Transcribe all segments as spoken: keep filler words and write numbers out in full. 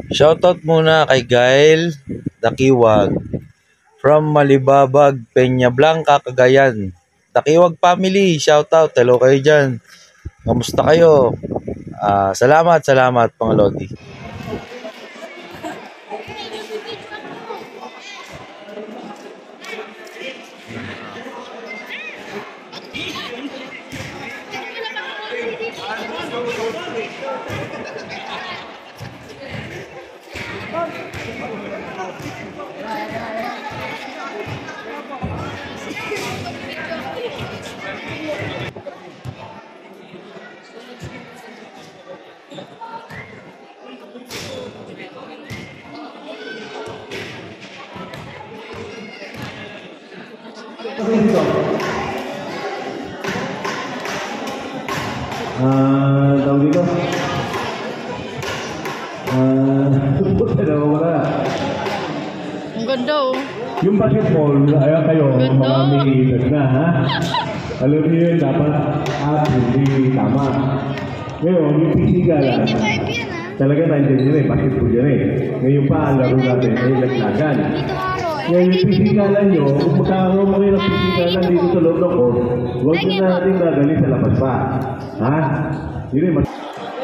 Shoutout muna kay Gael Dakiwag from Malibabag, Peña Blanca, Cagayan. Dakiwag family, shoutout. Hello kayo dyan. Kamusta kayo? Uh, salamat, salamat mga Lodi. Ah, tawag dito. Ah, puta na wala. Ang ganda oh. Yung basketball, ayaw kayo, mga may edad na, ha? Alam niyo yun, dapat at hindi tama. Ngayon, yung pisikalan, talaga nandiyan yun eh, basketball yun eh. Ngayon pa, ang laro natin ay laglagan. Ngayon yung pisikalan nyo, kung magkakaroon mo kayo ng pisikalan dito sa loob ng court, huwag na natin dadali sa labas pa. Ha? Yun eh, mag-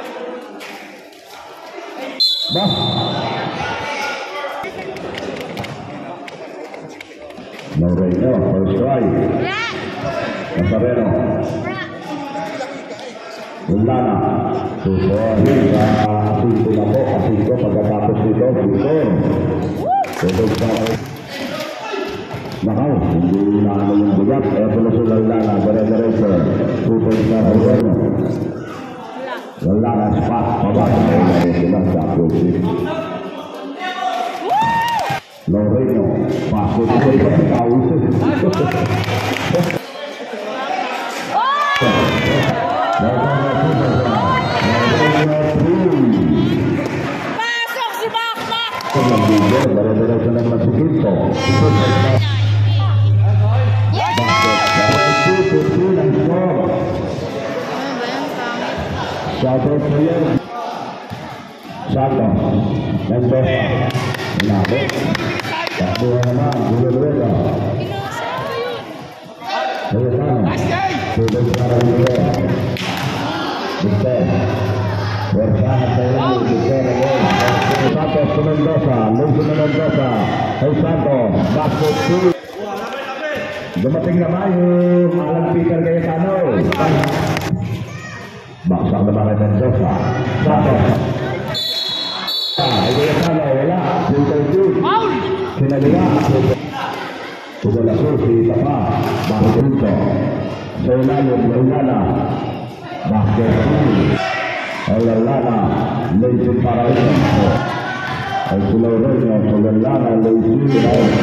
Ba? Moreno, first strike. Nazareno. Ulana. Susun. Asinto na po. Asinto pagkatapos nito. Susun. Tutok sa Nakaw. Hindi na ano yung bugat. Eto na sila Ulana. Dire-diretso. Susun sa Moreno. Ulana spot. Pabasa na yung sila sa Apusi. Loreno, pasok ko sa tawus. Pasok si Bakbak! Dara-dara sa lang masukit ko. Shoutout sa iyo. Shoutout. Mendoza. Nabo. Takbo naman, Gulolwela. Ayun. Tulog sa Rangel. Victor. Bersahat tayo, Victor. Santos sa Mendoza. Luso na Mendoza. Ay Santos. Basket two. Dumating naman yung Alan Peter Cayetano. Baksak naman kay Mendoza. Santos. Ay Cayetano, wala. Filter two. Sinaliwa. Sudalaso si Tapa. Bakit ito? Sa ilalim, Laulana. Bakit ito? Ay Laulana. Lacey para ito. Ay Sulaureno. Laulana. Lacey.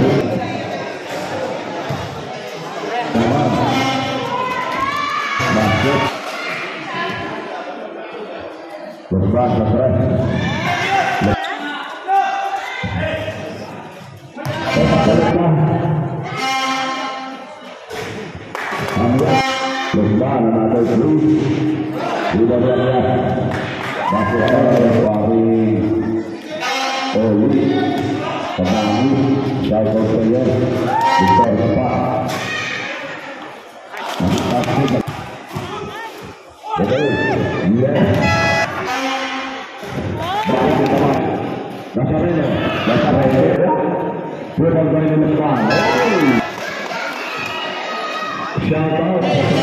Bakit? Berbang sa tres. Lebaran atau terus sudah berada masih ada dari Oli Kemangi Jauh Player Victor Cepat betul iya Nazareno Nazareno sudah berada di depan Shoutout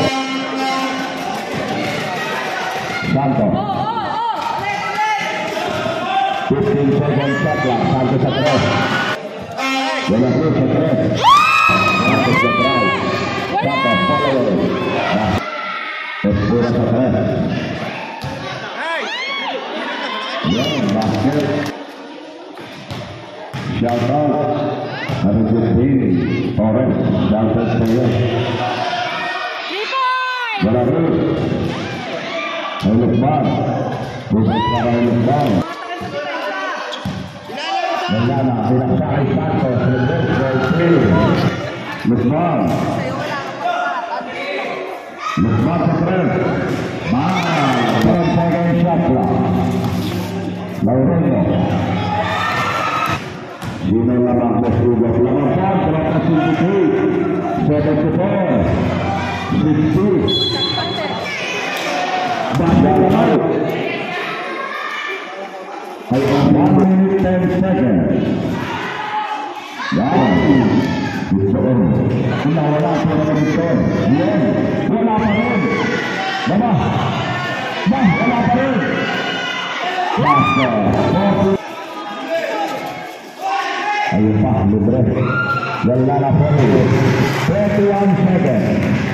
Santos. fifteen seconds shot clock. Santos sa tres. Wala po sa tres. Santos sa tres. Santos follower. Espura sa tres. Yan, basket. Shoutout. Ada fifteen. Torres. Santos sa tres. Wala po. Lukman, bukan para Lukman. Lukman, bilang sakit Santos, Lukman. Lukman sa tres. Mahal, parang second shot lang. Laureno. Sino lamang na sugat lamang pa, tropa sixty-eight, seventy-four, sixty. Basta lamang. Ay one minute ten seconds. Yan. Ito. Nawala po naman ito. Yan. Wala pa rin. Baba. Bah, wala pa rin. Basta. Ayun pa, libre. Wala na po rin. twenty-one seconds.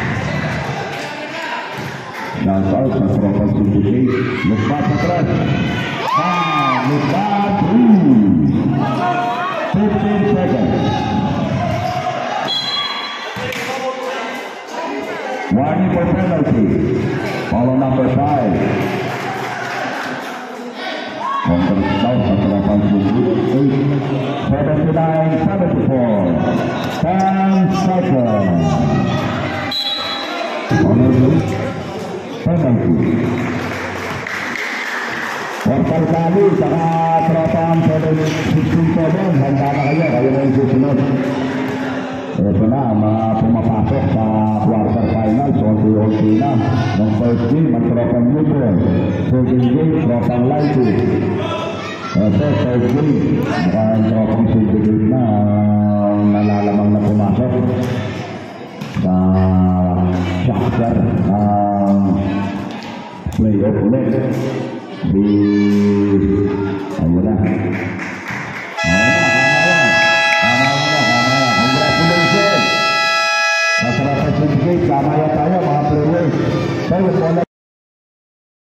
Nasal sa Tropang sixty-eight. Lupa sa tres. Ah, lupa three. fifteen seconds. Warning for penalty. Follow number five. Counter down sa Tropang sixty-eight. seventy-nine seventy-four. ten seconds. Penalty. Quarter kali saka Tropang sixty-seven. Handa na kayo. Kayo na yung susunod. Ito na ang mga pumapasok sa quarter finals. Unti-unti na. Ng first game, ang Tropang Newton. Second game, Tropang Lighty. Ito, third game. Mukhang Tropang Syndicate na ang nalalamang na pumasok sa chapter ng playoff ulit. Si... ayun na. Congratulations! Masarap sa Syndicate. Tama yan tayo mga